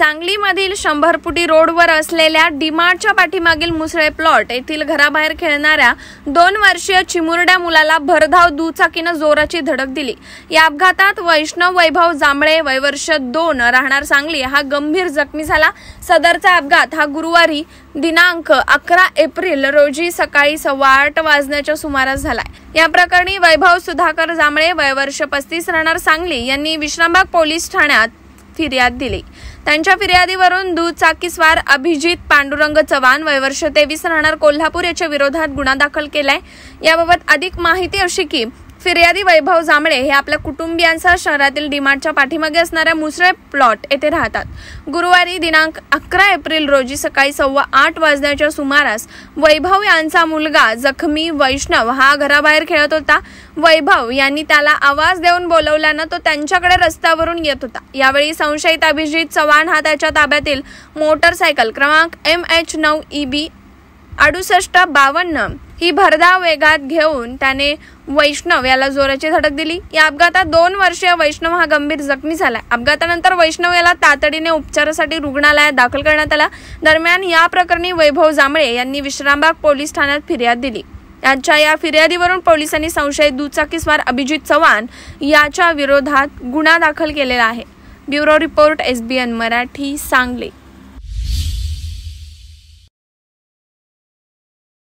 सांगलीमधील 100 फुटी रोडवर असलेल्या डीमार्टच्या पाठीमागील मुसळे प्लॉट येथील घराबाहेर खेळणाऱ्या 2 वर्षीय चिमुरड्या मुलाला भरधाव दुचाकीनं जोराची धडक दिली। या अपघातात वैष्णव वैभव जांभळे वय वर्ष 2 राहणार सांगली हा गंभीर जखमी झाला। सदरचा अपघात हा गुरुवारी दिनांक 11 एप्रिल रोजी सकाळी 8:15 वाजण्याच्या सुमारास झालाय। या प्रकरणी वैभव सुधाकर जांभळे वय वर्ष 35 राहणार सांगली यांनी विश्रामबाग पोलीस ठाण्यात फिर्याद दिली। त्यांच्या फिर्यादीवरून दुचाकीस्वार अभिजित पांडुरंग चव्हाण वय वर्ष 23 राहणार कोल्हापूर याच्या विरोधात गुन्हा दाखल केलाय। याबाबत अधिक माहिती अशी की फिर्यादी वैभव जांभळे हे आपल्या कुटुंबियांसह शहरातील डीमार्टच्या पाठीमागे असणाऱ्या मुसळे प्लॉट येथे राहतात। गुरुवारी दिनांक 11 एप्रिल रोजी सकाळी 8:15 वाजण्याच्या सुमारास वैभव यांचा मुलगा जखमी वैष्णव हा घराबाहेर खेळत होता। वैभव यांनी त्याला आवाज देऊन बोलवल्यानं तो त्यांच्याकडे रस्त्यावरून येत होता। यावेळी संशयित अभिजित चव्हाण हा त्याच्या ताब्यातील मोटरसायकल क्रमांक MH9EB 6852 ही भरधाव वेगात घेऊन त्याने वैष्णव याला जोराची धडक दिली। या अपघातात 2 वर्षीय वैष्णव हा गंभीर जखमी झाला। अपघातानंतर वैष्णव याला तातडीने उपचारासाठी रुग्णालयात दाखल करण्यात आला। दरम्यान या प्रकरणी वैभव जांभळे यांनी विश्रामबाग पोलीस ठाण्यात फिर्याद दिली। यांच्या या फिर्यादीवरून पोलिसांनी संशयित दुचाकीस्वार अभिजित चव्हाण याच्या विरोधात गुन्हा दाखल केलेला आहे। Bureau report SBN Marathi Sangli.